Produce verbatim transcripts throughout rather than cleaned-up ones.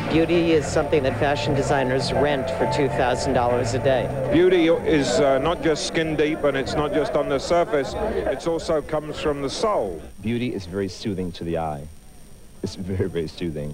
Beauty is something that fashion designers rent for two thousand dollars a day. Beauty is uh, not just skin deep, and it's not just on the surface. It also comes from the soul. Beauty is very soothing to the eye. It's very, very soothing.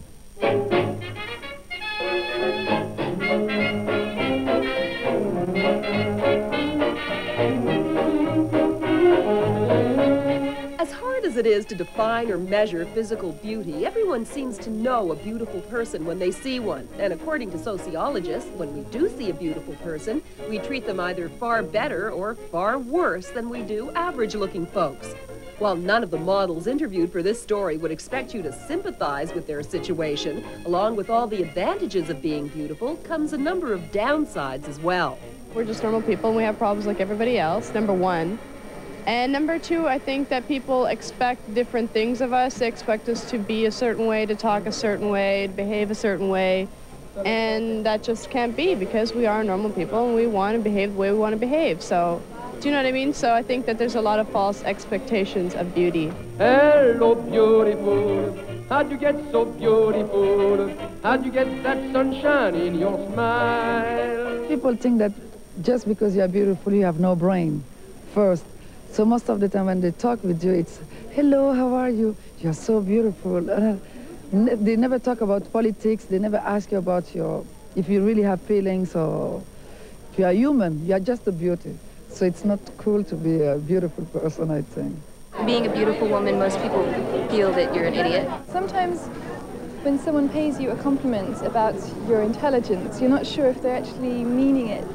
As hard as it is to define or measure physical beauty, everyone seems to know a beautiful person when they see one. And according to sociologists, when we do see a beautiful person, we treat them either far better or far worse than we do average-looking folks. While none of the models interviewed for this story would expect you to sympathize with their situation, along with all the advantages of being beautiful comes a number of downsides as well. We're just normal people and we have problems like everybody else, number one. And number two, I think that people expect different things of us. They expect us to be a certain way, to talk a certain way, to behave a certain way. And that just can't be because we are normal people and we want to behave the way we want to behave. So, do you know what I mean? So I think that there's a lot of false expectations of beauty. Hello, beautiful. How'd you get so beautiful? How'd you get that sunshine in your smile? People think that just because you're beautiful, you have no brain, first. So most of the time when they talk with you, it's, hello, how are you? You're so beautiful. Uh, they never talk about politics. They never ask you about your, if you really have feelings or if you are human. You're just a beauty. So it's not cool to be a beautiful person, I think. Being a beautiful woman, most people feel that you're an idiot. Sometimes when someone pays you a compliment about your intelligence, you're not sure if they're actually meaning it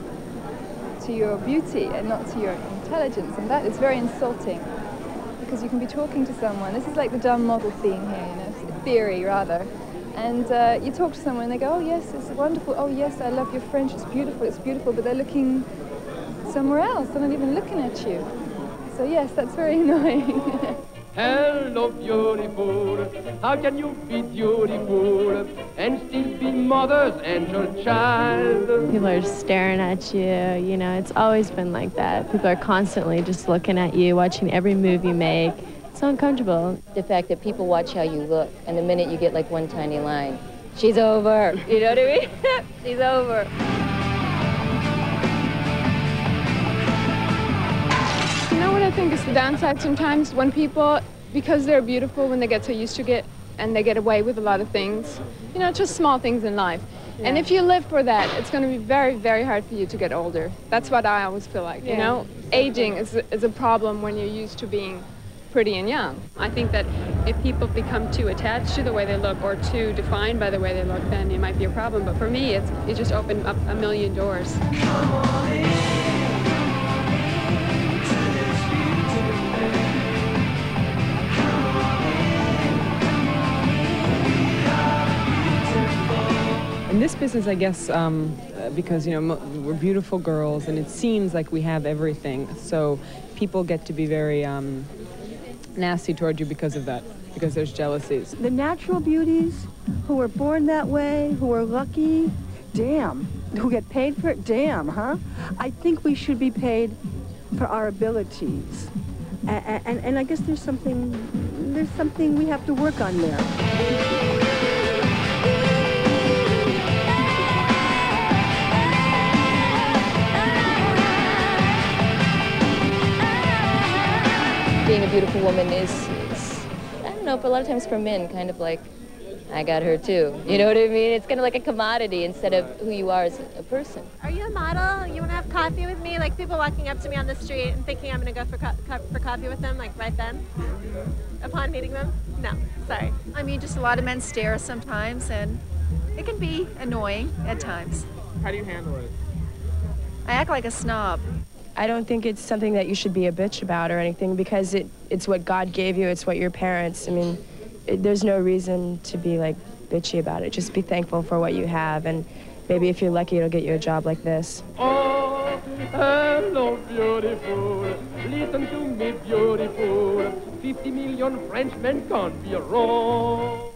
to your beauty and not to your intelligence, and that is very insulting because you can be talking to someone. This is like the dumb model theme here, you know, theory rather. And uh, you talk to someone and they go, oh yes, it's wonderful, oh yes, I love your French, it's beautiful, it's beautiful, but they're looking somewhere else, they're not even looking at you. So yes, that's very annoying. Hello, beautiful. How can you be beautiful and still be mother's angel child? People are staring at you, you know, it's always been like that. People are constantly just looking at you, watching every move you make. It's so uncomfortable. The fact that people watch how you look, and the minute you get like one tiny line, she's over. You know what I mean? She's over. You know what I think is the downside sometimes? When people, because they're beautiful, when they get so used to it and they get away with a lot of things, you know, just small things in life. Yeah. And if you live for that, it's going to be very, very hard for you to get older. That's what I always feel like, yeah. You know? Aging is, is a problem when you're used to being pretty and young. I think that if people become too attached to the way they look or too defined by the way they look, then it might be a problem. But for me, it's, it just opened up a million doors. In this business, I guess, um, because, you know, we're beautiful girls, and it seems like we have everything, so people get to be very um, nasty toward you because of that, because there's jealousies. The natural beauties who were born that way, who are lucky, damn, who get paid for it, damn, huh? I think we should be paid for our abilities. And, and, and I guess there's something, there's something we have to work on there. Being a beautiful woman is, is, I don't know, but a lot of times for men, kind of like, I got her too. You know what I mean? It's kind of like a commodity instead of who you are as a person. Are you a model? You want to have coffee with me? Like people walking up to me on the street and thinking I'm going to go for, co co for coffee with them, like right then? Upon meeting them? No, sorry. I mean, just a lot of men stare sometimes, and it can be annoying at times. How do you handle it? I act like a snob. I don't think it's something that you should be a bitch about or anything, because it, it's what God gave you, it's what your parents, I mean, it, there's no reason to be like bitchy about it. Just be thankful for what you have, and maybe if you're lucky, it'll get you a job like this. Oh, hello, beautiful. Listen to me, beautiful. Fifty million Frenchmen can't be wrong.